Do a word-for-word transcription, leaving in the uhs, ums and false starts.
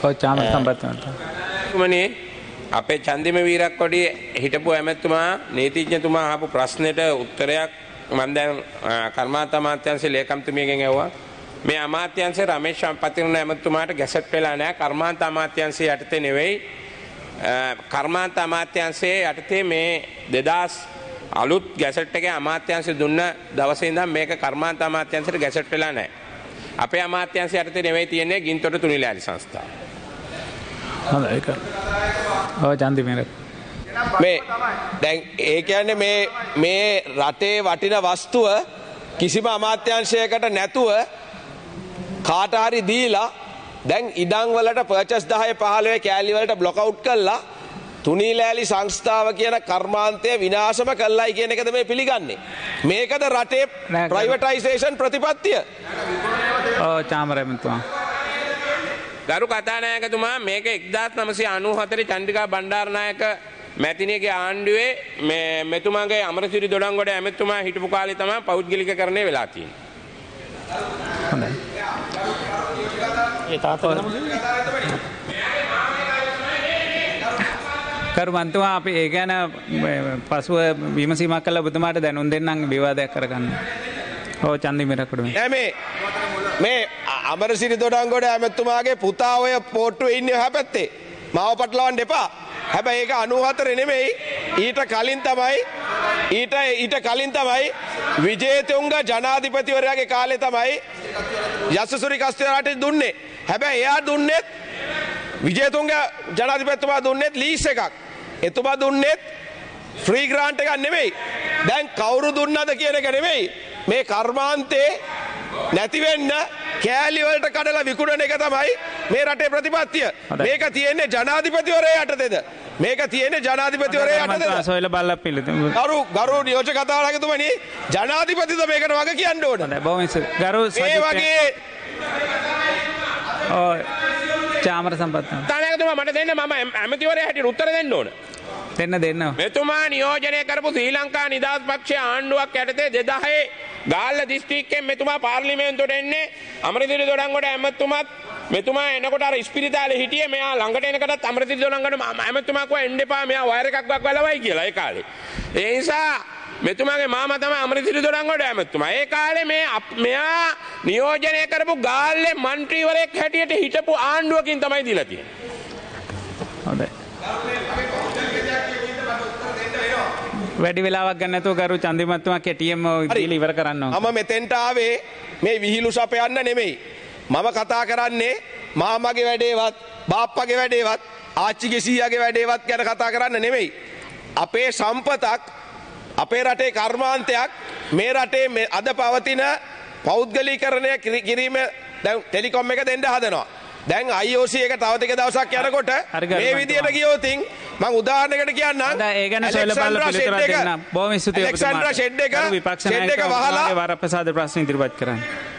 ඔව් චාමර සම්පත් මනේ අපේ චන්දිම වීරක්කොඩි හිටපු ඇමතුමා නීතිඥතුමා අහපු ප්‍රශ්නෙට උත්තරයක් මම දැන් කර්මාන්ත අමාත්‍යාංශයේ ලේකම්තුමියගෙන් ඇහුවා. මේ අමාත්‍යාංශයේ රමේෂ් පතිරුණ ඇමතුමාට ගැසට් වෙලා නැහැ. කර්මාන්ත අමාත්‍යාංශයේ යටතේ නෙවෙයි. කර්මාන්ත අමාත්‍යාංශයේ යටතේ මේ දෙදාස් අලුත් ගැසට් එකේ අමාත්‍යාංශය දුන්න දවසේ ඉඳන් මේක කර්මාන්ත අමාත්‍යාංශයට ගැසට් වෙලා නැහැ. අපේ අමාත්‍යාංශය යටතේ නෙවෙයි තියෙන්නේ ගින්තොට තුනිලෑලි සංස්ථාව. හොඳයි ඒක. ඔව් චන්දිමේර. මේ දැන් ඒ කියන්නේ මේ මේ රටේ වටින වස්තුව කිසිම අමාත්‍යාංශයකට නැතුව කාට හරි දීලා දැන් ඉඩම් වලට පර්චස් දහය පහළොව කෑලි වලට බ්ලොක් අවුට් කළා තුනීලෑලි සංස්ථාව කියන කර්මාන්තය විනාශම කළයි කියන එකද මේ පිළිගන්නේ. මේකද රටේ ප්‍රයිවටයිසේෂන් ප්‍රතිපත්තිය. ඔව් චාමර ඇමතුමා. ගරු කතානායකතුමා මේක එක්දාස් නවසිය අනූ හතරේ චන්ද්‍රිකා බණ්ඩාරනායක මැතිණියගේ ආණ්ඩුවේ මේ මෙතුමාගේ අමරසිරි දොඩංගොඩ ඇමතුමා හිටපු කාලේ තමයි පෞද්ගලිකකරණය වෙලා තියෙන්නේ. හොඳයි. ඒ තාත්තා කර්මන්තුමා අපි ඒ ගැන පසුව විමසීමක් කළා ඔබතුමාට දැනුම් දෙන්නම් විවාදයක් කරගන්න. ඔව් චන්දිමේර කුඩුමේ. නෑ මේ මේ අමරසිරි දොඩංගොඩ ඇමතුමාගේ පුතා ඔය පෝට්ටුවේ ඉන්නේ හැපැත්තේ. මාව පටලවන්න එපා. හැබැයි ඒක අනූ හතර නෙමෙයි ඊට කලින් තමයි ඊට ඊට කලින් තමයි විජේතුංග ජනාධිපතිවරයාගේ කාලේ තමයි යසසුරි කස්තියාට දුන්නේ. හැබැයි එයා දුන්නේ විජේතුංග ජනාධිපතිතුමා දුන්නේ ලීස් එකක්. එතුමා දුන්නේ ෆ්‍රී ග්‍රාන්ට් එකක් නෙමෙයි. දැන් කවුරු දුන්නද කියන එක නෙමෙයි. මේ කර්මාන්තේ නැති වෙන්න කෑලි වලට කඩලා විකුණන එක තමයි මේ රටේ ප්‍රතිපත්තිය. මේක තියෙන්නේ ජනාධිපතිවරයා යටතේද? මේක තියෙන්නේ ජනාධිපතිවරයා යටතේද? සොයලා බලලා පිළිතුරු. ගරු ගරු නියෝජක කතානායකතුමනි ජනාධිපතිද මේකට වග කියන්න ඕන. හොඳයි බොහොම ගරු මේ වගේ ඔව් චාමර සම්පත්. කතානායකතුමා මට දෙන්න මම ඇමතිවරයා හැටියට උත්තර දෙන්න ඕන. දෙන්න දෙන්න. මෙතුමා නියෝජනය කරපු ශ්‍රී ලංකා නිදහස් පක්ෂයේ ආණ්ඩුවක් යටතේ දෙදහයේ ගාල්ල දිස්ත්‍රික්කයෙන් මෙතුමා පාර්ලිමේන්තුවට එන්නේ අමරසිරි දොඩංගොඩ ඇමතුමාත් මෙතුමා එනකොට අර ඉස්පිරිතාලේ හිටියේ මෙයා ළඟට එනකොටත් අමරසිරි දොඩංගොඩ ඇමතුමා කිව්වා එන්න එපා මෙයා වයර් එකක් වලවයි කියලා ඒ කාලේ. ඒ නිසා මෙතුමාගේ මාමා තමයි අමරසිරි දොඩංගොඩ ඇමතුමා. ඒ කාලේ මේ මෙයා නියෝජනය කරපු ගාල්ලේ മന്ത്രിවරයෙක් හැටියට හිටපු ආණ්ඩුවකින් තමයි දීලා තියෙන්නේ. හොඳයි. වැඩි වෙලාවක් ගන්න නැතුව ගරු චන්දිමත්තුමා කෙටියෙන්ම දීලා ඉවර කරන්න ඕන. මම මෙතෙන්ට ආවේ මේ විහිළු සපයන්න නෙමෙයි. මම කතා කරන්නේ මාමගේ වැඩේවත්, බාප්පගේ වැඩේවත්, ආච්චිගේ සීයාගේ වැඩේවත් ගැන කතා කරන්න නෙමෙයි. අපේ සම්පතක්, අපේ රටේ කර්මාන්තයක් මේ රටේ අද පවතින පෞද්ගලීකරණය කිරීම දැන් ටෙලිකොම් එක දෙන්න හදනවා. දැන් I O C එක තව ටික දවසක් යනකොට මේ විදියට ගියොත් මම උදාහරණයකට කියන්නම්. ඒ ගැන සොයලා බලලා පිළිතුරක් දෙන්න. බොහොම ස්තුතියි ඔබතුමාට. ඇලෙක්සැන්ඩ්‍රා ෂෙඩ් එක විපක්ෂ ෂෙඩ් එක වහලා වරප්‍රසාද ප්‍රශ්න ඉදිරිපත් කරන්න.